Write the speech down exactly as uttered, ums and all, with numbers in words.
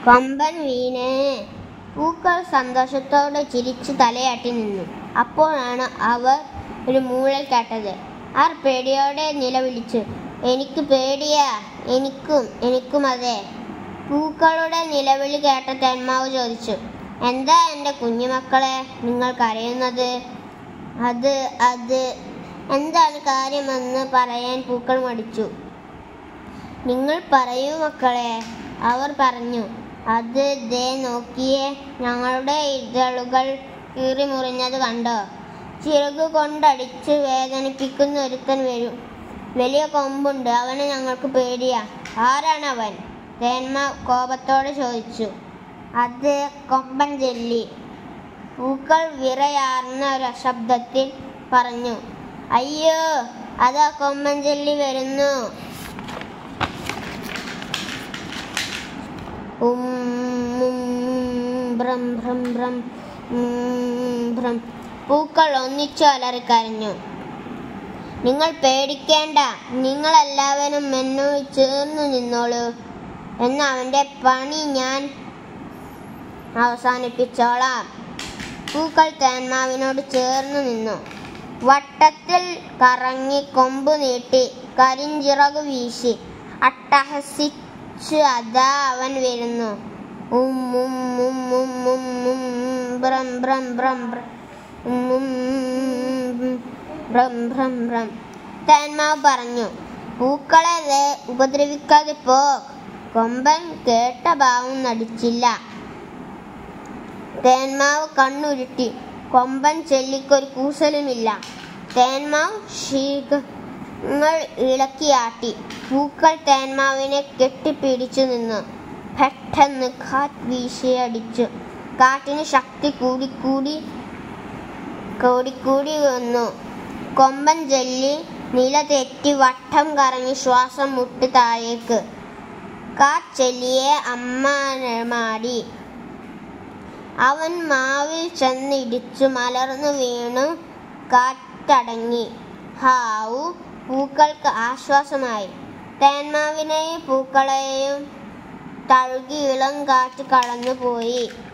കൊമ്പൻ വീണേ. പൂക്കൾ സന്തോഷത്തോടെ ചിരിച്ചു തലയാട്ടി നിന്നു. അപ്പോഴാണ് അവർ ഒരു മൂളൽ കേട്ടത്. അവർ പേടിയോടെ നിലവിളിച്ചു. എനിക്ക് പേടിയാ. എനിക്കും എനിക്കും അതെ. പൂക്കളുടെ നിലവിളി കേട്ട തേന്മാവ് ചോദിച്ചു, എന്താ എൻ്റെ കുഞ്ഞുമക്കളെ നിങ്ങൾ കരയുന്നത്? അത് അത് എന്താണ് കാര്യമെന്ന് പറയാൻ പൂക്കൾ മടിച്ചു. നിങ്ങൾ പറയൂ മക്കളെ, അവർ പറഞ്ഞു. അത് ദേ നോക്കിയേ, ഞങ്ങളുടെ ഇതളുകൾ കീറി മുറിഞ്ഞത് കണ്ടോ? ചിറകു കൊണ്ടടിച്ച് വേദനിപ്പിക്കുന്ന ഒരുത്തൻ വരും. വലിയ കൊമ്പുണ്ട്, അവനെ ഞങ്ങൾക്ക് പേടിയാ. ആരാണവൻ? തേന്മാവ് കോപത്തോടെ ചോദിച്ചു. അത് കൊമ്പൻ ജെല്ലി. പൂക്കൾ വിറയാർന്ന ഒരു ശബ്ദത്തിൽ പറഞ്ഞു. അയ്യോ, അതാ കൊമ്പൻ ജെല്ലി വരുന്നു. ഉം ഭ്രം ഭ്രം ഭ്രം ഭ്രം. പൂക്കൾ ഒന്നിച്ചു അലറിക്കരഞ്ഞു. നിങ്ങൾ പേടിക്കേണ്ട, നിങ്ങളെല്ലാവരും എന്നോട് ചേർന്നു നിന്നോളൂ. എന്ന് അവൻ്റെ പണി ഞാൻ അവസാനിപ്പിച്ചോളാം. പൂക്കൾ തേന്മാവിനോട് ചേർന്നു നിന്നു. വട്ടത്തിൽ കറങ്ങി കൊമ്പ് നീട്ടി കരിഞ്ചിറകു വീശി അട്ടഹസിച്ചു അതാ അവൻ വരുന്നു. ഉം ഉം ഉം ഉം ഉം ഉം ഭ്രം ഭ്രം ഭ്രം ഭ്രം ഭ്രം ഭ്രം. തേന്മാവ് പറഞ്ഞു. പൂക്കളെ ഉപദ്രവിക്കാതെ പോ. കൊമ്പൻ കേട്ട ഭാവം നടിച്ചില്ല. തേന്മാവ് കണ്ണുരുട്ടി. കൊമ്പൻ ചെല്ലിക്കൊരു കൂസലുമില്ല. തേന്മാവ് ശീഘങ്ങൾ ഇളക്കിയാട്ടി. പൂക്കൾ തേന്മാവിനെ കെട്ടിപ്പിടിച്ചു നിന്നു. പെട്ടെന്ന് കാറ്റ് വീശിയടിച്ചു. കാറ്റിന് ശക്തി കൂടിക്കൂടി കൂടിക്കൂടി വന്നു. കൊമ്പൻ ജെല്ലി നില തെറ്റി വട്ടം കറങ്ങി ശ്വാസം മുട്ടി താഴേക്ക്. കാറ്റെല്ലിയെ അമ്മാനമാടി. അവൻ മാവിൽ ചെന്നിടിച്ചു മലർന്നു വീണു. കാറ്റടങ്ങി. ഹാവു, പൂക്കൾക്ക് ആശ്വാസമായി. തേന്മാവിനെയും പൂക്കളെയും തഴുകി ഇളം കാറ്റ് കടന്നുപോയി.